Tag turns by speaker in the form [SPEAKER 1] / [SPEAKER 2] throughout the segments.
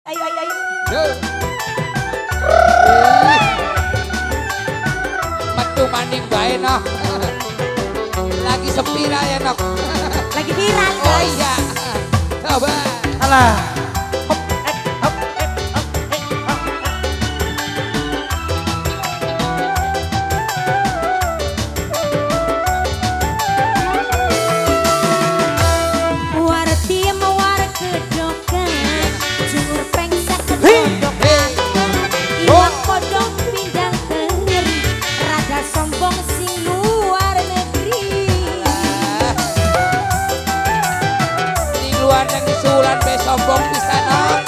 [SPEAKER 1] Ayo, ayo, ayo.
[SPEAKER 2] Metu maning bae noh. Lagi sepi lah ya noh.
[SPEAKER 1] Lagi viral.
[SPEAKER 2] Oh iya. Coba.
[SPEAKER 3] Alah.
[SPEAKER 2] Sombong bisa noh.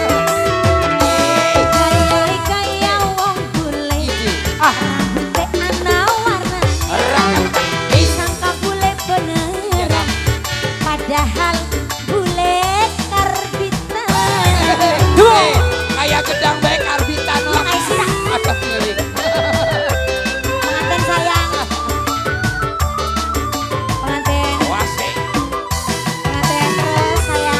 [SPEAKER 1] Kaya wong bule. Rambute ana warna. Disangka bule beneran. Padahal bule karbitan.
[SPEAKER 2] Kayak gedang baik karbitan noh. Aduh ngeri.
[SPEAKER 1] Pengantin sayang. Pengantin.
[SPEAKER 2] Wasik.
[SPEAKER 1] Pengantin terus sayang.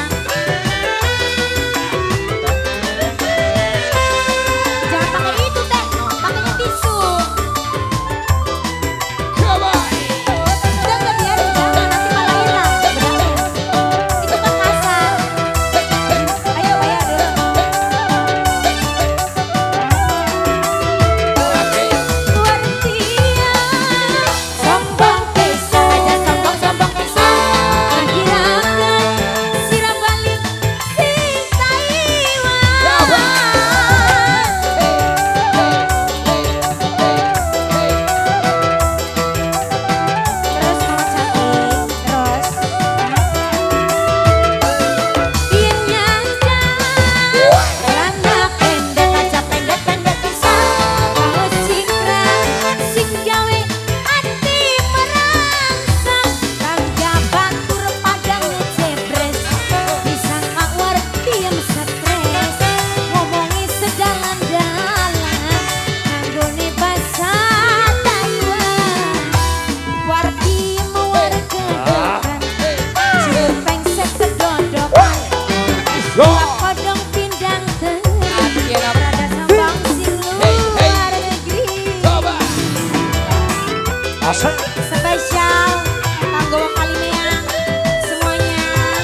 [SPEAKER 1] Spesial kanggo wong Kalimeang semuanya.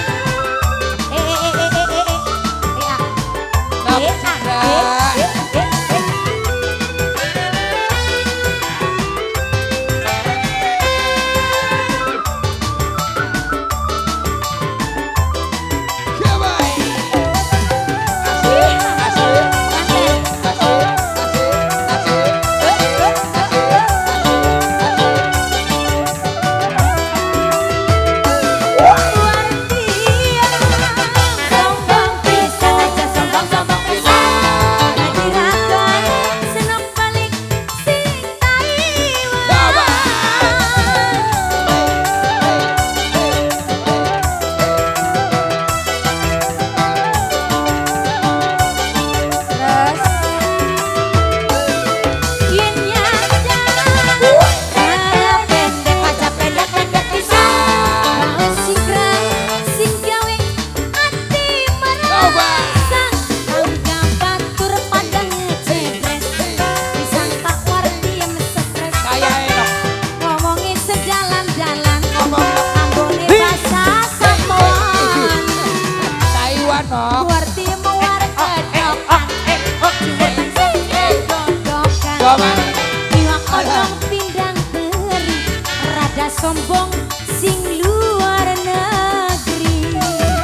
[SPEAKER 1] Sombong sing luar negeri.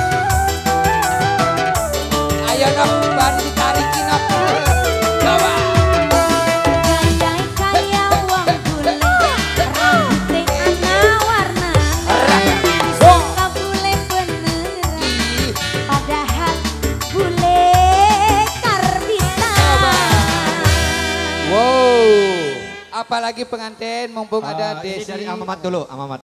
[SPEAKER 2] Ayo nok baru ditarikin nok. Coba.
[SPEAKER 1] Kaya wong bule. Rambute ana warna. Disangka bule beneran. Padahal bule karbitan.
[SPEAKER 2] Wow. Apalagi pengantin mumpung ada
[SPEAKER 3] Ini
[SPEAKER 2] Desi
[SPEAKER 3] dari Amamat dulu, Amamat.